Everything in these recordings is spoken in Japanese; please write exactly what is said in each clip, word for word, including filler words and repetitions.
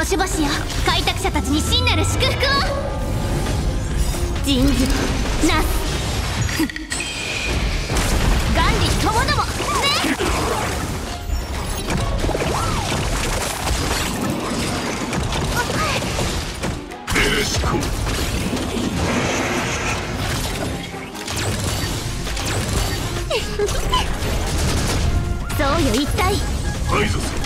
星々よ、開拓者たちに真なる祝福を。人事なす万里ともどもね。 エレシコそうよ、一体排除する。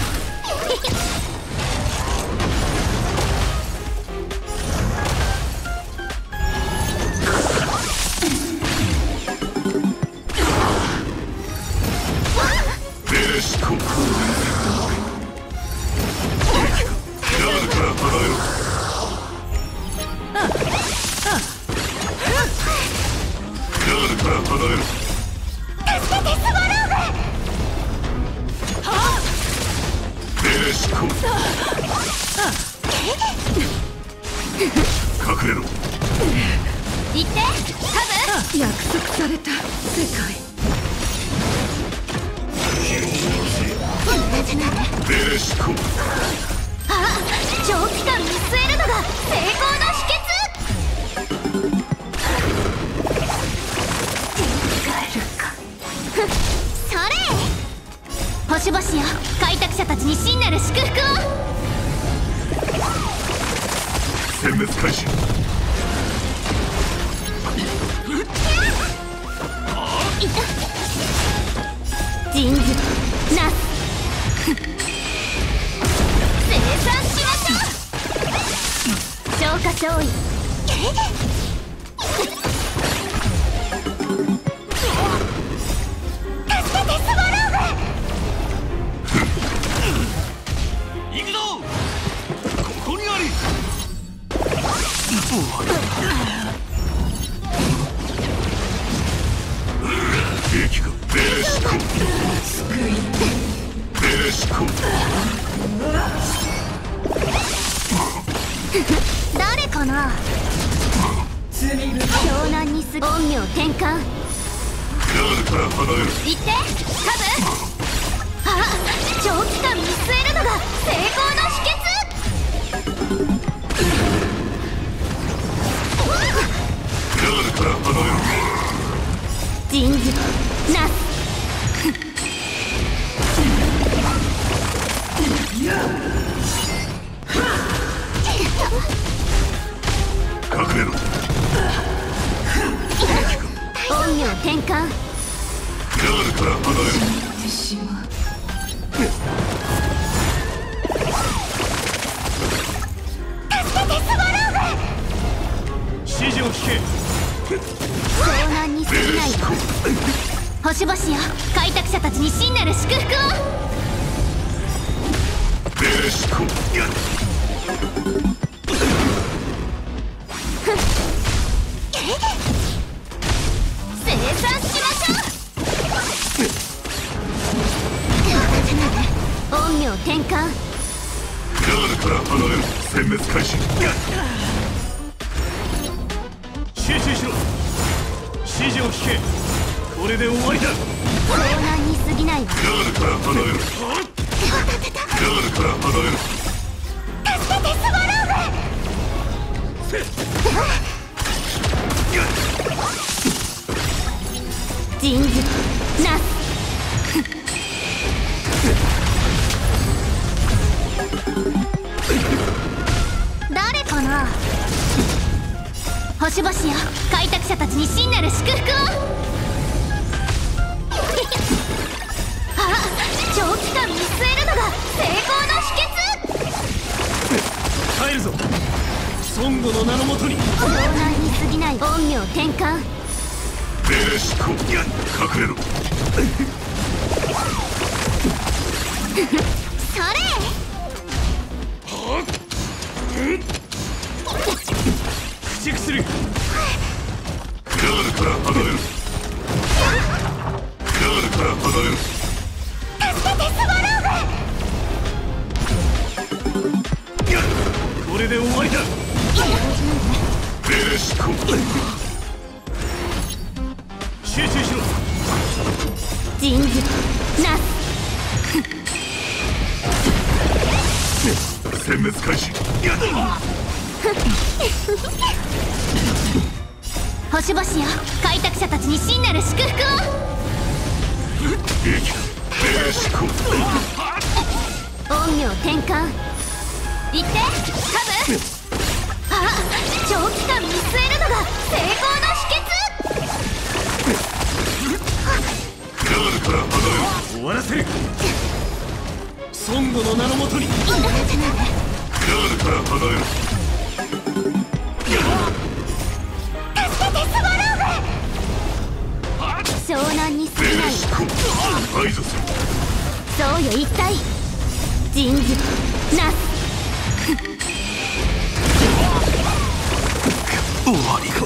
エレシコガードから離れろ。ガードから離れろ。 助けてスワローグ。 エレシコ隠れろ。 行ってカブ。 約束された世界。 エレシコあ、長期間見据えるのが成功の秘訣。 使えるか。 それ星々よ、開拓者たちに真なる祝福を。 殲滅開始。 いた人事なす生産しましょう。消化勝利。助けてスワロー行くぞ。ここにあり。兵器がエレシコエレシコ誰かな。 罪深い。 湘南にす陰陽転換。 ガードから離れろ。 行ってカブ。あ、長期間見据えるのが成功の秘訣。 ガードから離れろ。 人事なす隠れろ。 陰陽転換。 ガードから離れろ。 てしまう。 助けてスワロー指示を聞け。 グ。湘南に過ぎないわ。星々よ、開拓者たちに真なる祝福を。 エレシコ生産しましょう。陰陽転換。 ガードから離れろ。殲滅開始。集中しろ。指示を聞け。これで終わりだ。 湘南に過ぎないわ。 ガードから離れろ。ガードから離れろ。 助けてスワローグ。人事なす誰かな。星々よ、開拓者たちに真なる祝福を。あ、長期間見据えるのが成功の秘訣。 帰るぞ。孫悟の名のもとに。 湘南に過ぎない陰陽転換。 エレシコ隠れろ。 それ駆逐する。ガードから離れろ。ガードから離れろ。 助けてスワローグ。 これで終わりだ。エレシコ集中しろ。 人事なす殲滅殲滅開始。 星々よ、開拓者たちに真なる祝福を。 兵器兵士行陰陽転換。行ってカブ。あ、長期間見据えるのが成功の秘訣。 クラールから離れる。 終わらせる。孫悟の名のもとに。 いらせないで。 クラールから離れる。 助けてスワローグ。湘南に過ぎない兵士行排除する。 そうよ、一体人事なす。 終わりか。